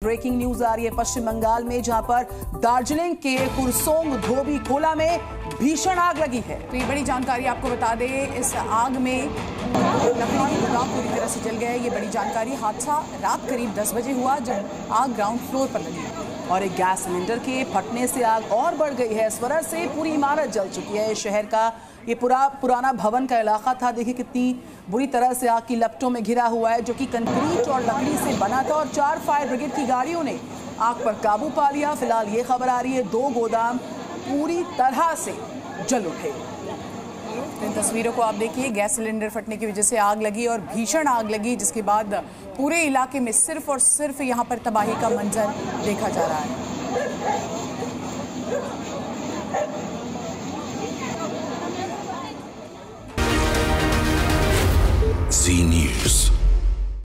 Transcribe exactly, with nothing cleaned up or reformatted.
Breaking news आ रही है पश्चिम बंगाल में, जहां पर दार्जिलिंग के कुरसोंग धोबी खोला में भीषण आग लगी है। तो ये बड़ी जानकारी आपको बता दें, इस आग में लकड़ी गोदाम पूरी तरह से जल गया है। ये बड़ी जानकारी, हादसा रात करीब दस बजे हुआ जब आग ग्राउंड फ्लोर पर लगी और एक गैस सिलेंडर के फटने से आग और बढ़ गई है। इस वजह से पूरी इमारत जल चुकी है। शहर का ये पूरा पुराना भवन का इलाका था। देखिए कितनी बुरी तरह से आग की लपटों में घिरा हुआ है, जो कि कंक्रीट और लकड़ी से बना था और चार फायर ब्रिगेड की गाड़ियों ने आग पर काबू पा लिया। फिलहाल ये खबर आ रही है दो गोदाम पूरी तरह से जल उठे। इन तस्वीरों को आप देखिए, गैस सिलेंडर फटने की वजह से आग लगी और भीषण आग लगी, जिसके बाद पूरे इलाके में सिर्फ और सिर्फ यहाँ पर तबाही का मंजर देखा जा रहा है। Zee News।